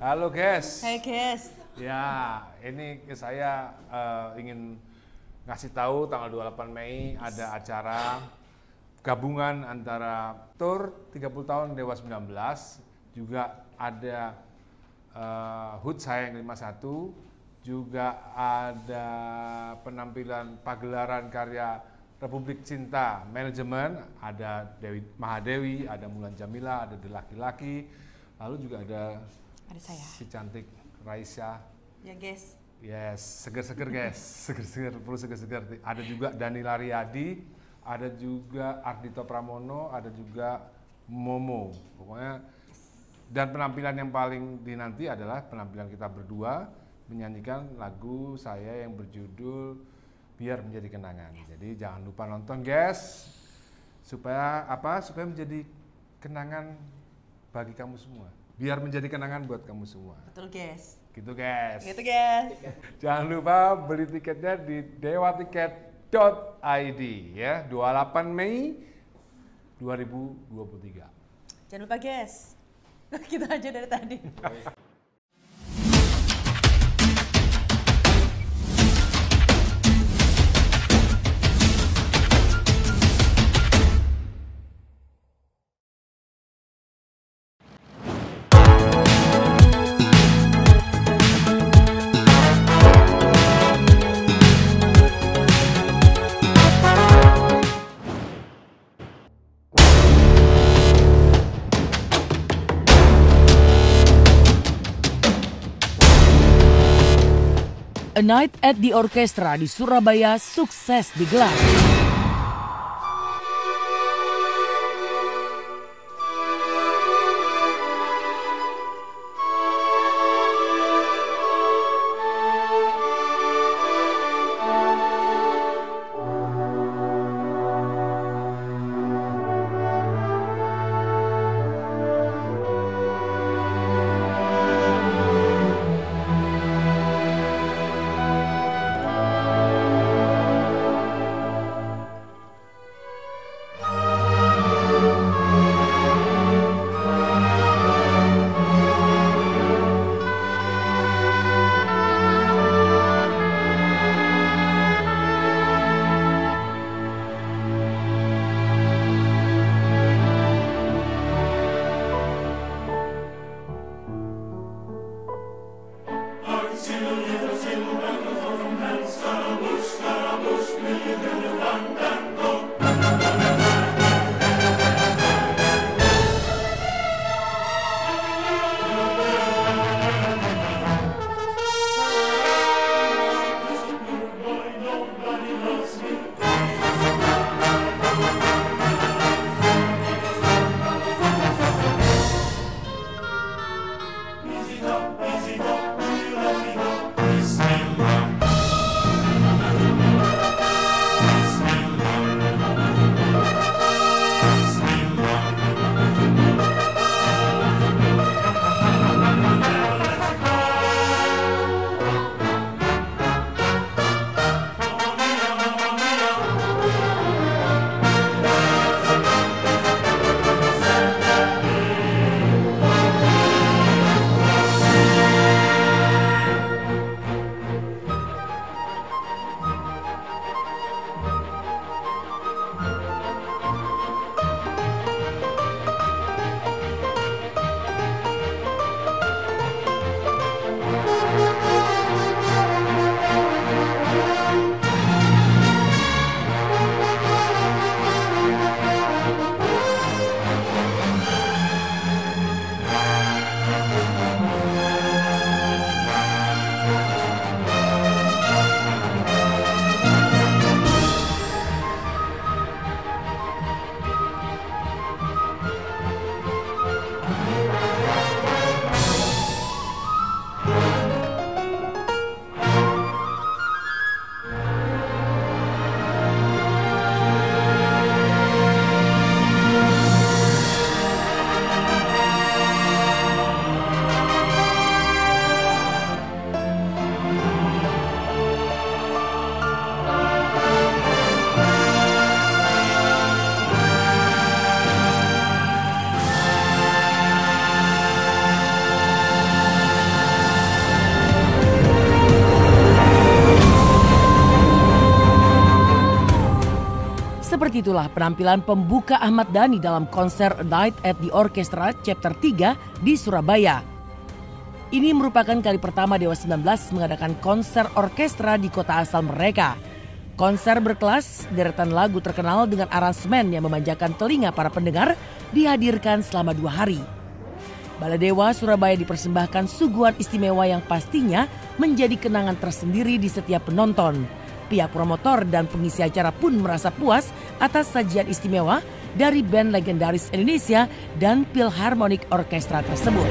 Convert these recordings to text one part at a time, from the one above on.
Halo guys. Hai guys. Ya, ini saya ingin ngasih tahu tanggal 28 Mei ada acara gabungan antara Tour 30 tahun Dewa 19, juga ada HUT Sayang 51, juga ada penampilan pagelaran karya Republik Cinta Manajemen, ada Dewi Mahadewi, ada Mulan Jamila, ada The Laki-Laki, lalu juga ada saya. Si cantik Raisya. Ya guys. Yes, seger-seger guys, seger-seger, perlu seger-seger. Ada juga Danila Riyadi, ada juga Ardhito Pramono, ada juga Momo. Pokoknya, dan penampilan yang paling dinanti adalah penampilan kita berdua menyanyikan lagu saya yang berjudul Biar Menjadi Kenangan. Jadi jangan lupa nonton guys, supaya apa? Supaya menjadi kenangan bagi kamu semua. Biar menjadi kenangan buat kamu semua. Betul guys. Gitu guys. Gitu guys. Jangan lupa beli tiketnya di dewatiket.id ya, 28 Mei 2023. Jangan lupa guys. Gitu aja dari tadi. A Night at the Orchestra di Surabaya sukses digelar. Seperti itulah penampilan pembuka Ahmad Dhani dalam konser A Night at the Orchestra Chapter 3 di Surabaya. Ini merupakan kali pertama Dewa 19 mengadakan konser orkestra di kota asal mereka. Konser berkelas, deretan lagu terkenal dengan aransemen yang memanjakan telinga para pendengar dihadirkan selama 2 hari. Baladewa Surabaya dipersembahkan suguhan istimewa yang pastinya menjadi kenangan tersendiri di setiap penonton. Pihak promotor dan pengisi acara pun merasa puas atas sajian istimewa dari band legendaris Indonesia dan Philharmonic Orchestra tersebut.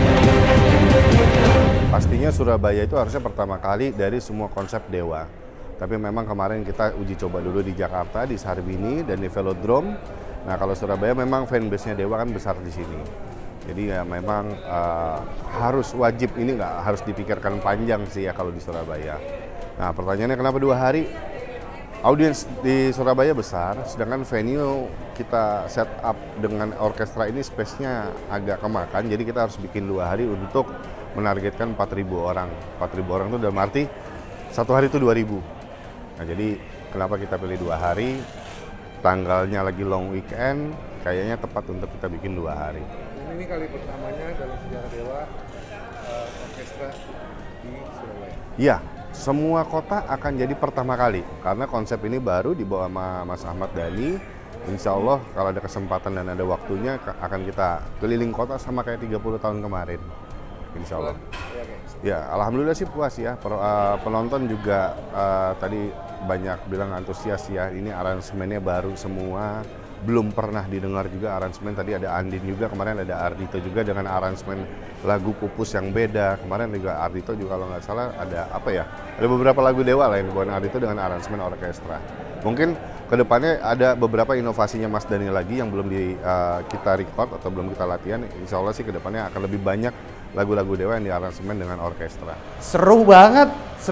Pastinya Surabaya itu harusnya pertama kali dari semua konsep Dewa. Tapi memang kemarin kita uji coba dulu di Jakarta, di Sarbini dan di Velodrome. Nah kalau Surabaya memang fanbase-nya Dewa kan besar di sini. Jadi ya memang harus wajib, ini nggak harus dipikirkan panjang sih ya kalau di Surabaya. Nah pertanyaannya kenapa 2 hari? Audiens di Surabaya besar, sedangkan venue kita set up dengan orkestra ini space-nya agak kemakan. Jadi kita harus bikin 2 hari untuk menargetkan 4.000 orang. 4.000 orang itu dalam arti 1 hari itu 2.000. Nah jadi kenapa kita pilih 2 hari? Tanggalnya lagi long weekend, kayaknya tepat untuk kita bikin 2 hari. Ini kali pertamanya dalam sejarah Dewa orkestra di Surabaya. Iya, semua kota akan jadi pertama kali karena konsep ini baru dibawa sama Mas Ahmad Dhani. Insya Allah kalau ada kesempatan dan ada waktunya akan kita keliling kota sama kayak 30 tahun kemarin. Insya Allah. Ya, alhamdulillah sih puas ya. Penonton juga tadi banyak bilang antusias ya. Ini aransemennya baru semua. Belum pernah didengar juga aransemen. Tadi ada Andin juga, kemarin ada Ardhito juga dengan aransemen lagu Pupus yang beda. Kemarin juga Ardhito juga kalau nggak salah ada apa ya? Ada beberapa lagu Dewa lah yang dibawain Ardhito dengan aransemen orkestra. Mungkin kedepannya ada beberapa inovasinya Mas Dhani lagi yang belum kita record atau belum kita latihan. Insya Allah sih kedepannya akan lebih banyak lagu-lagu Dewa yang diaransemen dengan orkestra. Seru banget,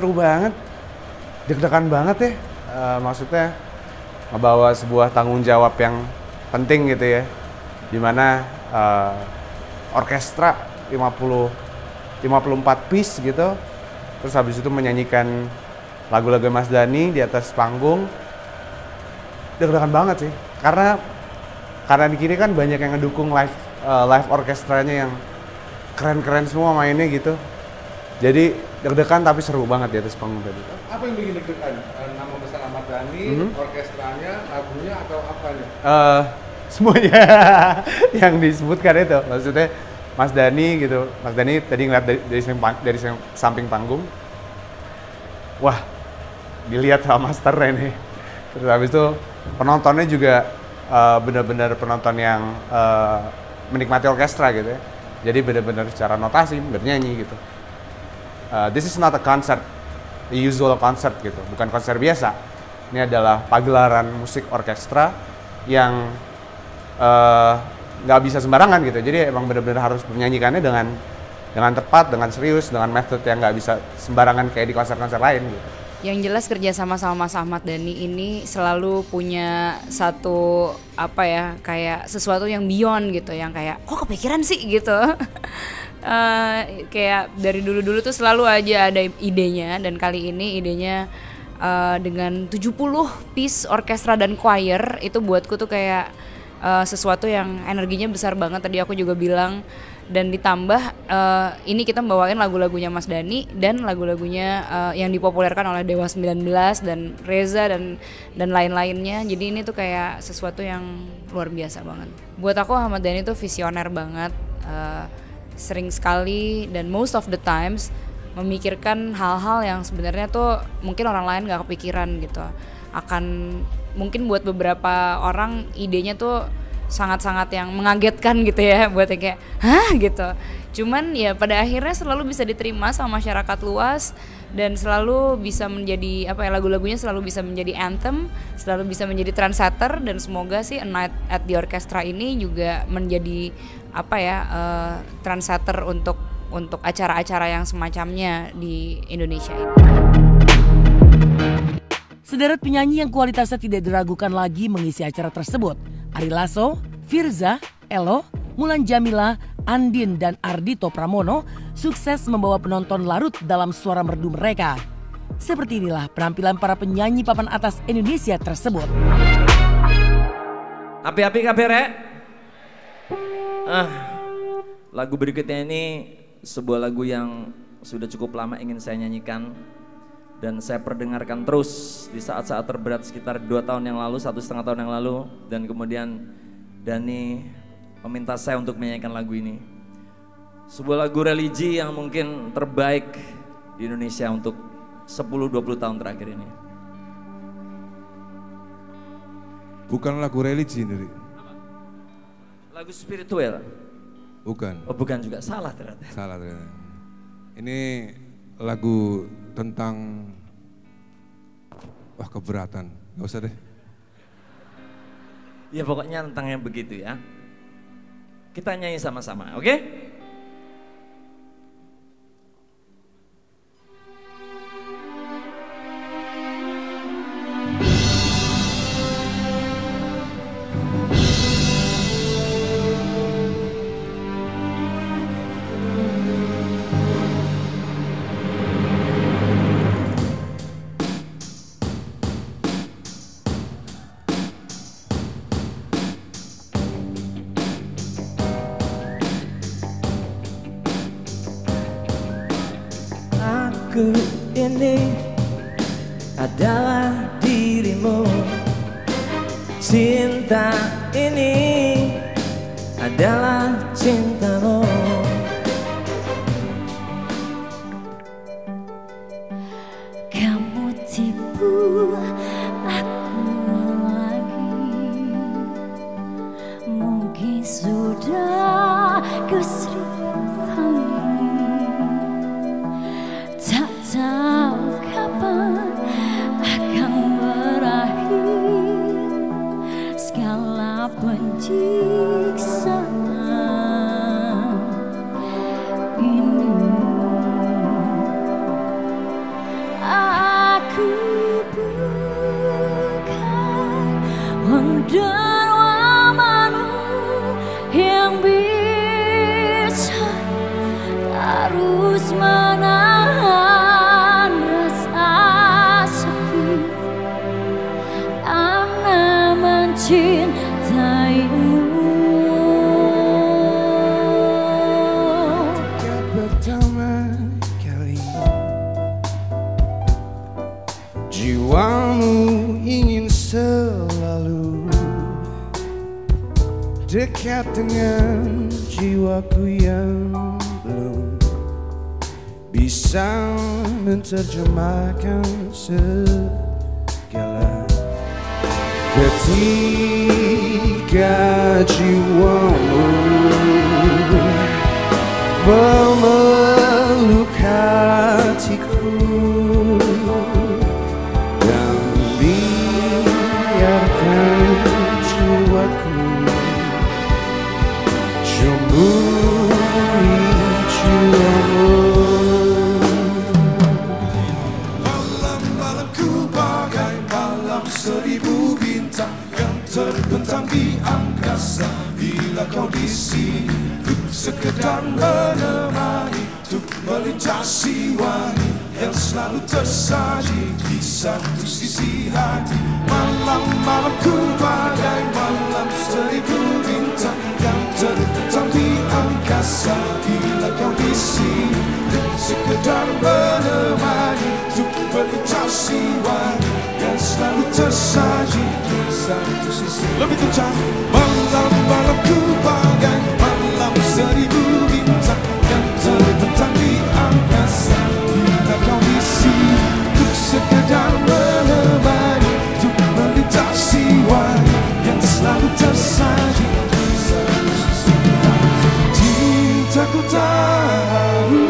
deg-degan banget ya. Maksudnya ngebawa sebuah tanggung jawab yang penting gitu ya, dimana orkestra 54 piece gitu, terus habis itu menyanyikan lagu-lagu Mas Dhani di atas panggung. Deg-degan banget sih, karena di kiri kan banyak yang ngedukung live orkestranya yang keren-keren semua mainnya gitu. Jadi deg-degan tapi seru banget di atas panggung tadi. Apa yang bikin deg-degan? Nama besar Ahmad Dhani, orkestranya, lagunya, atau apanya? Semuanya yang disebutkan itu. Maksudnya Mas Dhani gitu. Mas Dhani tadi ngeliat dari samping panggung. Wah, dilihat sama masternya nih. Terus habis itu penontonnya juga benar-benar penonton yang menikmati orkestra gitu ya. Jadi benar-benar secara notasi bernyanyi gitu. This is not a concert, the usual concert gitu, bukan konser biasa. Ini adalah pagelaran musik orkestra yang nggak bisa sembarangan gitu. Jadi emang benar-benar harus menyanyikannya dengan tepat, dengan serius, dengan method yang nggak bisa sembarangan kayak di konser-konser lain gitu. Yang jelas kerjasama sama Mas Ahmad Dhani ini selalu punya satu apa ya, kayak sesuatu yang beyond gitu, yang kayak kok kepikiran sih gitu. Kayak dari dulu-dulu tuh selalu aja ada idenya, dan kali ini idenya dengan 70 piece orkestra dan choir itu buatku tuh kayak sesuatu yang energinya besar banget. Tadi aku juga bilang, dan ditambah ini kita membawain lagu-lagunya Mas Dhani dan lagu-lagunya yang dipopulerkan oleh Dewa 19 dan Reza dan lain-lainnya. Jadi ini tuh kayak sesuatu yang luar biasa banget. Buat aku Ahmad Dhani tuh visioner banget. Sering sekali dan most of the times memikirkan hal-hal yang sebenarnya tuh mungkin orang lain gak kepikiran gitu. Akan mungkin buat beberapa orang idenya tuh sangat-sangat yang mengagetkan gitu ya, buat yang kayak hah gitu. Cuman ya pada akhirnya selalu bisa diterima sama masyarakat luas dan selalu bisa menjadi apa ya, lagu-lagunya selalu bisa menjadi anthem, selalu bisa menjadi trendsetter, dan semoga sih A Night at the Orchestra ini juga menjadi apa ya, trendsetter untuk acara-acara yang semacamnya di Indonesia ini. Sederet penyanyi yang kualitasnya tidak diragukan lagi mengisi acara tersebut. Ari Lasso, Firza, Elo, Mulan Jamila, Andin, dan Ardhito Pramono sukses membawa penonton larut dalam suara merdu mereka. Seperti inilah penampilan para penyanyi papan atas Indonesia tersebut. Api-api kabeh. Lagu berikutnya ini sebuah lagu yang sudah cukup lama ingin saya nyanyikan dan saya perdengarkan terus di saat-saat terberat sekitar 2 tahun yang lalu, 1,5 tahun yang lalu, dan kemudian Dani meminta saya untuk menyanyikan lagu ini. Sebuah lagu religi yang mungkin terbaik di Indonesia untuk 10-20 tahun terakhir ini. Bukan lagu religi ini. Lagu spiritual. Bukan. Oh bukan juga, salah ternyata. Salah ternyata. Ini lagu tentang keberatan. Gak usah deh. Ya pokoknya tentang yang begitu ya. Kita nyanyi sama-sama, oke? Aku ini adalah dirimu, cinta ini adalah cintamu. Kamu tipu aku lagi, mungkin sudah keseringan. Tak tahu kapan akan berakhir segala penyiksaan ini. Aku bukan dermawanmu yang bisa terus menahan rasa sakit karena mencintaimu. Ketika pertama kali jiwamu ingin selalu dekat dengan jiwaku yang belum bisa menerjemahkan segala. Ketika jiwamu memeluk hatiku dan biarkan jiwaku cemburu jiwamu. Malam-malamku bagai malam 1000 bintang yang terbentang di angkasa. Bila kau di sini, ku sekedar menemani untuk melintasi wangi yang selalu tersaji di satu sisi hati. Malam-malamku bagai malam 1000 bintang yang terbentang di angkasa. Bila kau di sini, ku sekedar menemani untuk melintasi wangi yang selalu tersaji di satu sisi. Lebih kencang. Malam-malamku bagai malam 1000 bintang yang terbentang di angkasa. Bila kau di sini, ku sekedar menemani untuk melintasi wangi yang selalu tersaji di satu sisi. Cintaku tahu.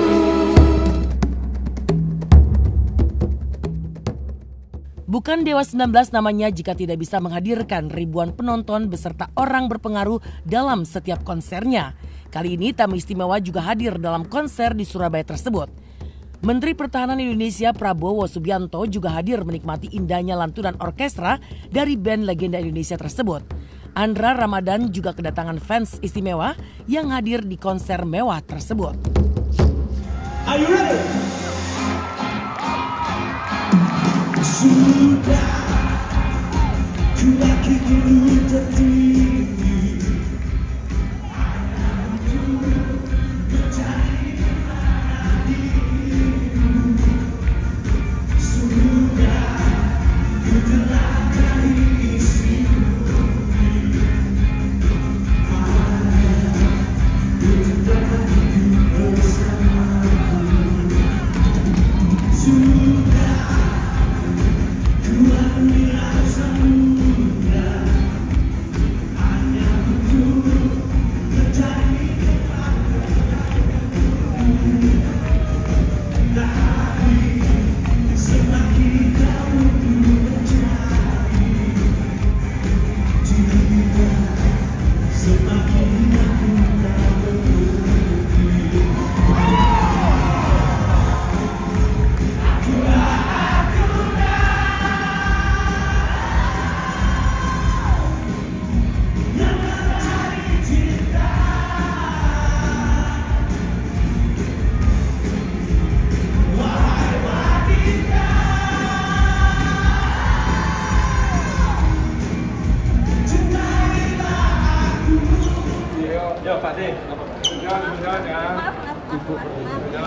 Bukan Dewa 19 namanya jika tidak bisa menghadirkan ribuan penonton beserta orang berpengaruh dalam setiap konsernya. Kali ini tamu istimewa juga hadir dalam konser di Surabaya tersebut. Menteri Pertahanan Indonesia Prabowo Subianto juga hadir menikmati indahnya lantunan orkestra dari band legenda Indonesia tersebut. Andra Ramadan juga kedatangan fans istimewa yang hadir di konser mewah tersebut. Are you ready? Sudah ku yakin diri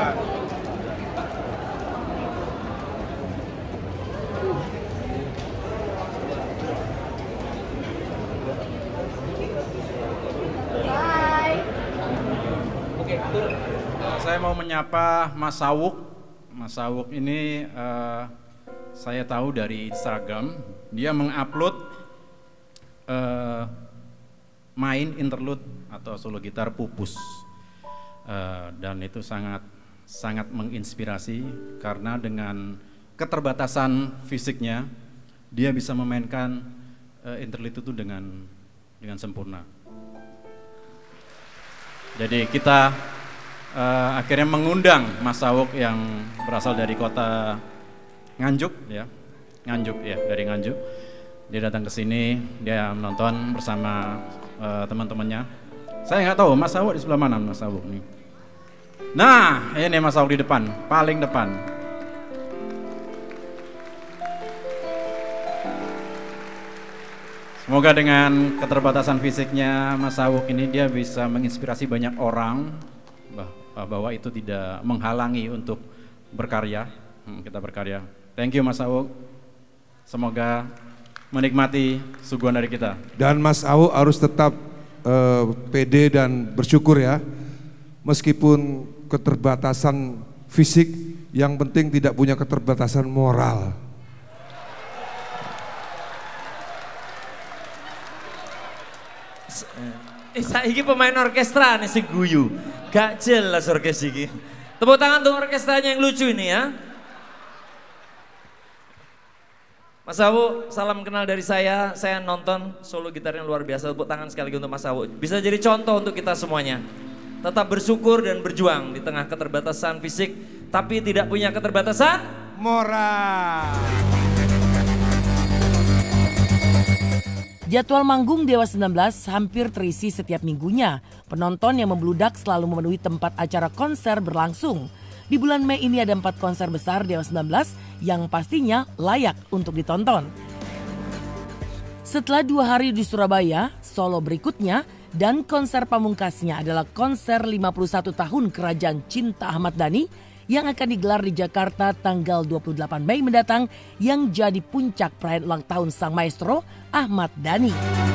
Saya mau menyapa Mas Sawuk. Mas Sawuk ini saya tahu dari Instagram. Dia mengupload main interlude atau solo gitar Pupus. Dan itu sangat menginspirasi karena dengan keterbatasan fisiknya dia bisa memainkan interlude itu dengan sempurna. Jadi kita akhirnya mengundang Mas Sawuk yang berasal dari kota Nganjuk ya, dari Nganjuk. Dia datang ke sini, dia menonton bersama teman-temannya. Saya nggak tahu Mas Sawuk di sebelah mana Mas Sawuk nih. Nah, ini Mas Sawuk di depan, paling depan. Semoga dengan keterbatasan fisiknya Mas Sawuk ini dia bisa menginspirasi banyak orang bahwa itu tidak menghalangi untuk berkarya. Kita berkarya. Thank you Mas Sawuk. Semoga menikmati suguhan dari kita. Dan Mas Sawuk harus tetap pede dan bersyukur ya. Meskipun keterbatasan fisik, yang penting tidak punya keterbatasan moral. Saiki pemain orkestra nih si guyu. Gak jelas orkestra ini. Tepuk tangan untuk orkestranya yang lucu ini ya. Mas Sawuk, salam kenal dari saya nonton solo gitarnya luar biasa, tepuk tangan sekali lagi untuk Mas Sawuk. Bisa jadi contoh untuk kita semuanya. Tetap bersyukur dan berjuang di tengah keterbatasan fisik, tapi tidak punya keterbatasan moral. Jadwal manggung Dewa 19 hampir terisi setiap minggunya. Penonton yang membludak selalu memenuhi tempat acara konser berlangsung. Di bulan Mei ini ada 4 konser besar Dewa 19 yang pastinya layak untuk ditonton. Setelah 2 hari di Surabaya, solo berikutnya dan konser pamungkasnya adalah konser 51 tahun Kerajaan Cinta Ahmad Dhani yang akan digelar di Jakarta tanggal 28 Mei mendatang yang jadi puncak perayaan ulang tahun sang maestro Ahmad Dhani.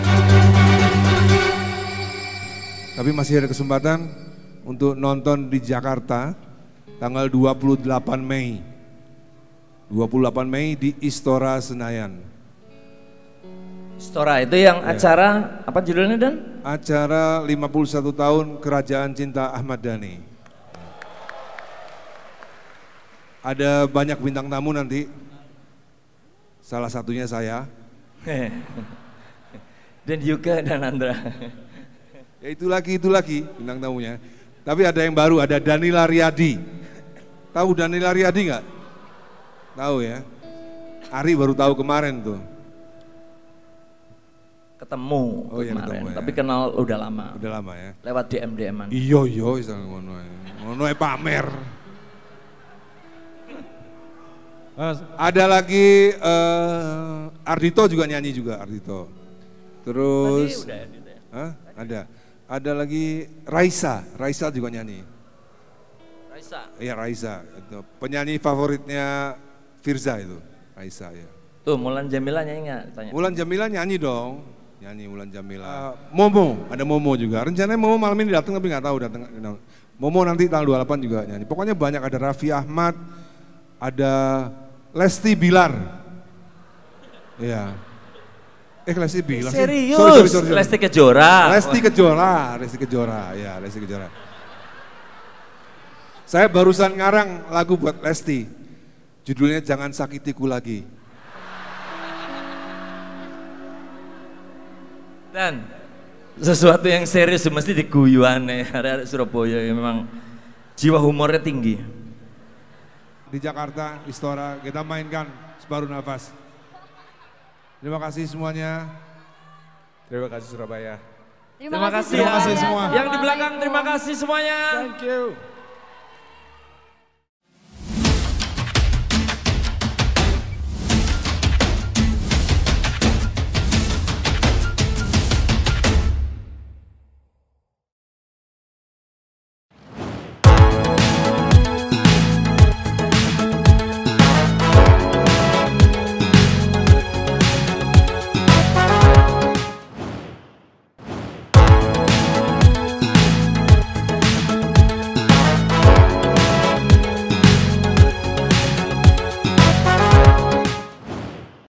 Tapi masih ada kesempatan untuk nonton di Jakarta tanggal 28 Mei. 28 Mei di Istora Senayan. Istora itu yang acara apa judulnya Dan? Acara 51 tahun Kerajaan Cinta Ahmad Dhani. Ada banyak bintang tamu nanti. Salah satunya saya. Dan Yuka dan Andra. Ya itu lagi bintang tamunya. Tapi ada yang baru, ada Danila Riyadi. Tahu Danila Riyadi nggak? Tahu ya. Ari baru tahu kemarin tuh. Ketemu kemarin, ya. Tapi kenal udah lama. Udah lama ya. Lewat DM-an. Iya, ngono pamer. Ada lagi Ardito juga nyanyi juga Ardito. Terus udah, ya? Ada lagi Raisa juga nyanyi. Raisa. Iya Raisa itu penyanyi favoritnya Firza itu Raisa ya. Tuh Mulan Jamila nyanyi nggak? Tanya. Mulan Jamila nyanyi dong. Nyanyi Mulan Jamila. Momo, ada Momo juga. Rencananya Momo malam ini datang tapi nggak tahu datang. Momo nanti tanggal 28 juga nyanyi. Pokoknya banyak, ada Raffi Ahmad, ada Lesti Bilar. Iya. Lesti Bilar. Serius? Sorry. Lesti Kejora. Lesti Kejora. Ya, Lesti Kejora. Saya barusan ngarang lagu buat Lesti. Judulnya Jangan Sakitiku Lagi. Dan sesuatu yang serius mesti diguyu aneh. Ada Surabaya yang memang jiwa humornya tinggi. Di Jakarta, Istora, kita mainkan Separuh Nafas. Terima kasih semuanya. Terima kasih Surabaya. Terima kasih semua. Yang di belakang terima kasih semuanya. Thank you.